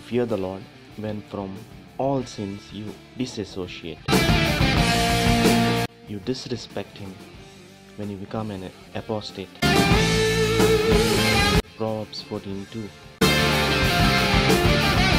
fear the Lord when from all sins you disassociate. You disrespect Him when you become an apostate. Proverbs 14:2.